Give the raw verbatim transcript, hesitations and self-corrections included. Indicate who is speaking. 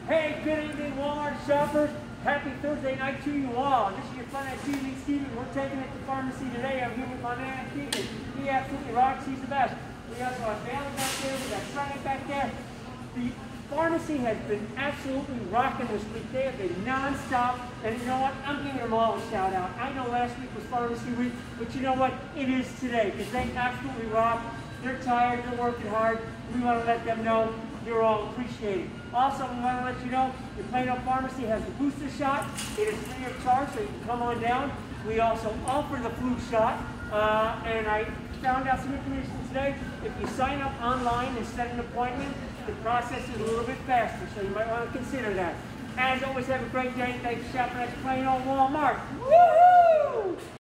Speaker 1: Hey, good evening, Walmart shoppers. Happy Thursday night to you all. This is your fun at T V, Steven. We're taking it to pharmacy today. I'm here with my man, Steven. He absolutely rocks. He's the best. We also have Bailey back there. We got Frank back there. The pharmacy has been absolutely rocking this week. They have been non-stop. And you know what? I'm giving them all a shout out. I know last week was pharmacy week, but you know what? It is today because they absolutely rock. They're tired. They're working hard. We want to let them know you're all appreciated. Also, we want to let you know the Plano Pharmacy has the booster shot. It is free of charge, so you can come on down. We also offer the flu shot, uh, and I found out some information today. If you sign up online and set an appointment, the process is a little bit faster, so you might want to consider that. As always, have a great day. Thanks for shopping at Plano Walmart. Woo-hoo!